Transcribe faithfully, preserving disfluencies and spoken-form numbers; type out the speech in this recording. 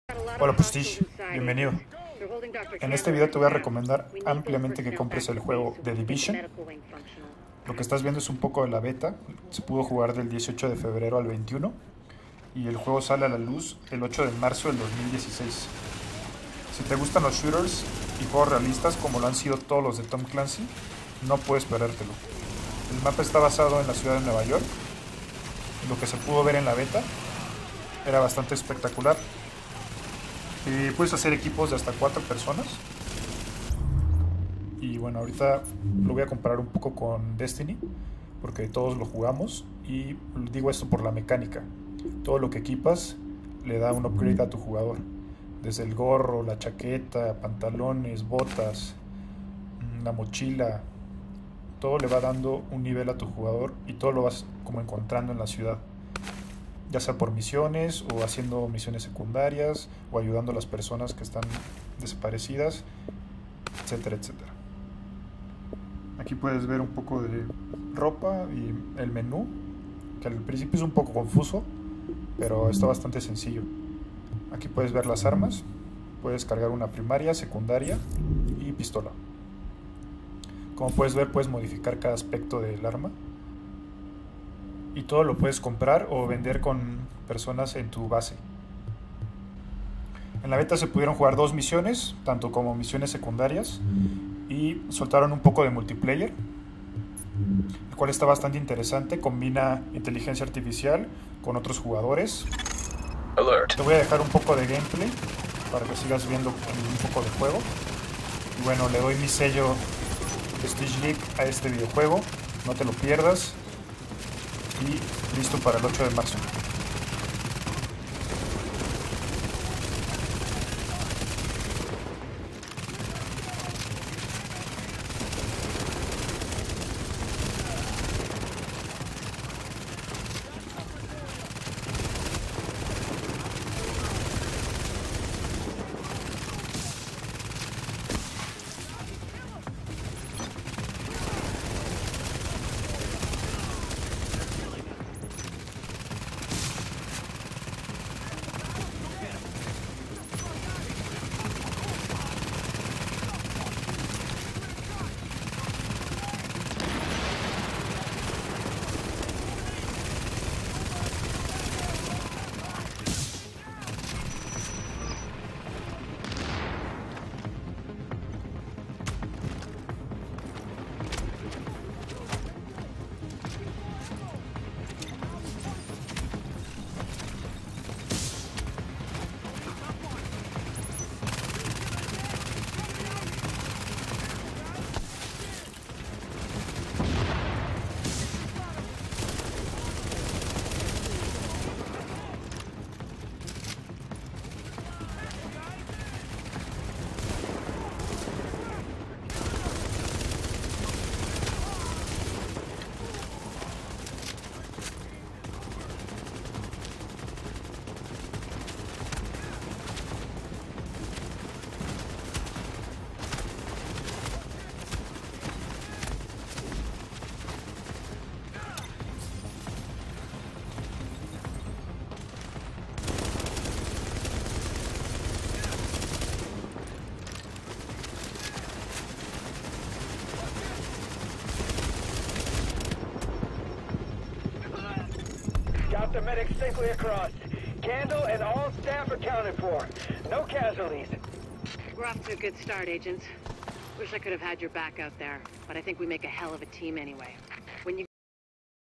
Hola Prestige, bienvenido. En este video te voy a recomendar ampliamente que compres el juego The Division. Lo que estás viendo es un poco de la beta, se pudo jugar del dieciocho de febrero al veintiuno y el juego sale a la luz el ocho de marzo del dos mil dieciséis. Si te gustan los shooters y juegos realistas como lo han sido todos los de Tom Clancy, no puedes perdértelo. El mapa está basado en la ciudad de Nueva York. Lo que se pudo ver en la beta era bastante espectacular. Eh, puedes hacer equipos de hasta cuatro personas. Y bueno, ahorita lo voy a comparar un poco con Destiny, porque todos lo jugamos. Y digo esto por la mecánica. Todo lo que equipas le da un upgrade a tu jugador. Desde el gorro, la chaqueta, pantalones, botas, la mochila. Todo le va dando un nivel a tu jugador y todo lo vas como encontrando en la ciudad, ya sea por misiones o haciendo misiones secundarias o ayudando a las personas que están desaparecidas, etcétera, etcétera. Aquí puedes ver un poco de ropa y el menú, que al principio es un poco confuso, pero está bastante sencillo. Aquí puedes ver las armas, puedes cargar una primaria, secundaria y pistola. Como puedes ver, puedes modificar cada aspecto del arma. Y todo lo puedes comprar o vender con personas en tu base. En la beta se pudieron jugar dos misiones, tanto como misiones secundarias, y soltaron un poco de multiplayer, el cual está bastante interesante. Combina inteligencia artificial con otros jugadores. Alert. Te voy a dejar un poco de gameplay para que sigas viendo un poco de juego. Y bueno, le doy mi sello Prestige Geek a este videojuego, no te lo pierdas. Y listo para el ocho de marzo. Got the medics safely across. Candle and all staff accounted for. No casualties. We're off to a good start, agents. Wish I could have had your back out there, but I think we make a hell of a team anyway. When you